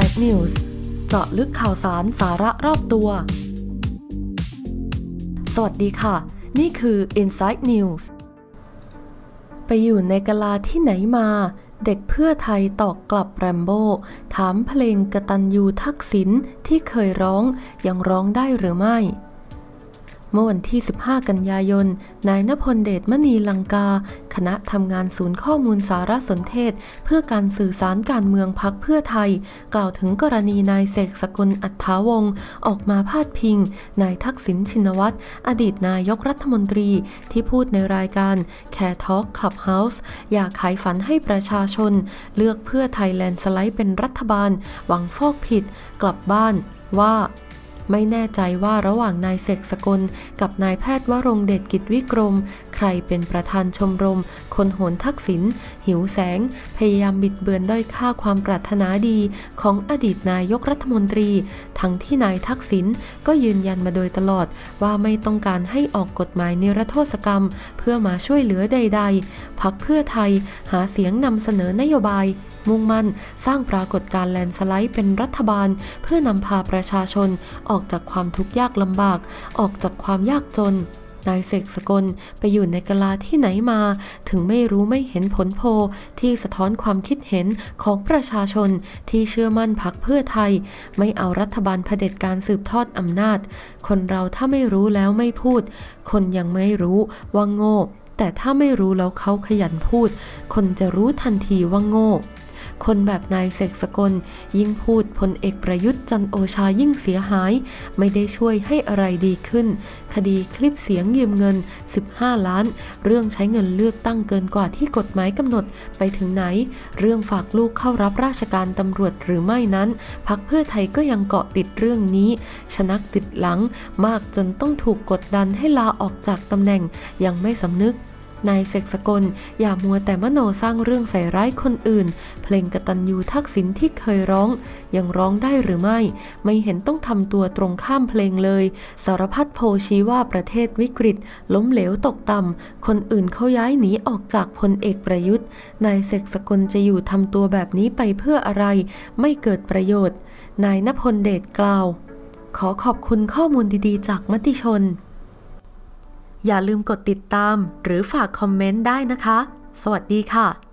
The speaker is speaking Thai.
Inside News เจาะลึกข่าวสารสาระรอบตัวสวัสดีค่ะนี่คือ Inside News ไปอยู่ในกะลาที่ไหนมาเด็กเพื่อไทยตอบกลับแรมโบ้ถามเพลงกตัญญูทักษิณที่เคยร้องยังร้องได้หรือไม่เมื่อวันที่15กันยายนนายณพลเดชมณีลังกาคณะทำงานศูนย์ข้อมูลสารสนเทศเพื่อการสื่อสารการเมืองพรรคเพื่อไทยกล่าวถึงกรณีนายเสกสกลอัฏฐาวงศ์ออกมาพาดพิงนายทักษิณชินวัตรอดีตนายกรัฐมนตรีที่พูดในรายการแคร์ทอล์คคลับเฮาส์อยากขายฝันให้ประชาชนเลือกเพื่อไทยแลนด์สไลด์เป็นรัฐบาลหวังฟอกผิดกลับบ้านว่าไม่แน่ใจว่าระหว่างนายเสกสกลกับนายแพทย์วรงค์เดชกิจวิกรมใครเป็นประธานชมรมคนโหนทักษิณหิวแสงพยายามบิดเบือนด้อยค่าความปรารถนาดีของอดีตนายกรัฐมนตรีทั้งที่นายทักษิณก็ยืนยันมาโดยตลอดว่าไม่ต้องการให้ออกกฎหมายนิรโทษกรรมเพื่อมาช่วยเหลือใดๆพรรคเพื่อไทยหาเสียงนำเสนอนโยบายมุ่งมั่นสร้างปรากฏการณ์แลนด์สไลด์เป็นรัฐบาลเพื่อนำพาประชาชนออกจากความทุกข์ยากลำบากออกจากความยากจนนายเสกสกลไปอยู่ในกะลาที่ไหนมาถึงไม่รู้ไม่เห็นผลโพลที่สะท้อนความคิดเห็นของประชาชนที่เชื่อมั่นพรรคเพื่อไทยไม่เอารัฐบาลเผด็จการสืบทอดอำนาจคนเราถ้าไม่รู้แล้วไม่พูดคนยังไม่รู้ว่าโง่แต่ถ้าไม่รู้แล้วเขาขยันพูดคนจะรู้ทันทีว่าโง่คนแบบนายเสกสกลยิ่งพูดพลเอกประยุทธ์จันทร์โอชายิ่งเสียหายไม่ได้ช่วยให้อะไรดีขึ้นคดีคลิปเสียงยืมเงิน15ล้านเรื่องใช้เงินเลือกตั้งเกินกว่าที่กฎหมายกำหนดไปถึงไหนเรื่องฝากลูกเข้ารับราชการตำรวจหรือไม่นั้นพรรคเพื่อไทยก็ยังเกาะติดเรื่องนี้ชะนักติดหลังมากจนต้องถูกกดดันให้ลาออกจากตำแหน่งยังไม่สำนึกนายเสกสกลอย่ามัวแต่มโนสร้างเรื่องใส่ร้ายคนอื่นเพลงกตัญญูทักษิณที่เคยร้องยังร้องได้หรือไม่เห็นต้องทำตัวตรงข้ามเพลงเลยสารพัดโพลชี้ว่าประเทศวิกฤตล้มเหลวตกต่ำคนอื่นเขาย้ายหนีออกจากพลเอกประยุทธ์นายเสกสกลจะอยู่ทำตัวแบบนี้ไปเพื่ออะไรไม่เกิดประโยชน์นายณพลเดชกล่าวขอขอบคุณข้อมูลดีๆจากมติชนอย่าลืมกดติดตามหรือฝากคอมเมนต์ได้นะคะสวัสดีค่ะ